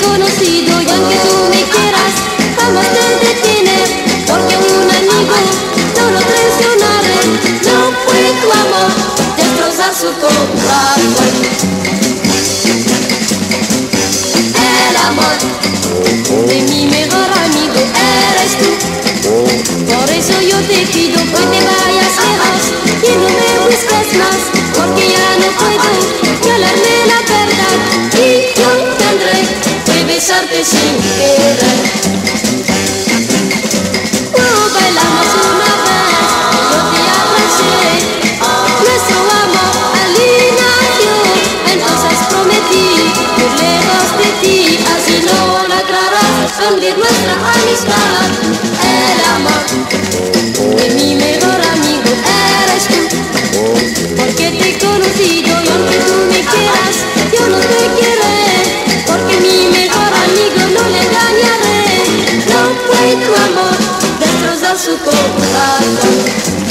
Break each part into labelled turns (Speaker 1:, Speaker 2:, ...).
Speaker 1: conocido y aunque tú me quieras, jamás te detienes, porque un amigo no lo traicionaré. No fue tu amor destrozar su corazón. El amor de mi mejor amigo eres tú. Por eso yo te pido que te vayas lejos y no me busques más, porque ya no puedo hablarme la verdad y yo tendré que besarte sin querer. Bailamos una vez, yo te abracé, nuestro amor al inicio, entonces prometí ir lejos de ti, así no lograrás hundir nuestra amistad. El amor de mi mejor amigo eres tú, porque te he conocido y aunque tú me quieras, yo no te quiero, porque mi mejor amigo no le engañaré. No fue tu amor destrozar su corazón.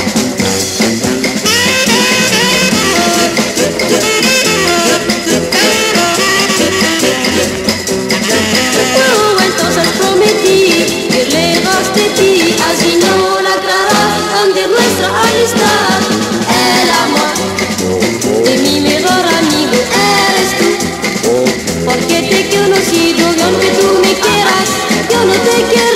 Speaker 1: Entonces prometí ir lejos de ti, así no lograrás hundir nuestra amistad. El amor de mi mejor amigo eres tú, porque te he conocido y aunque tú me quieras, yo no te quiero.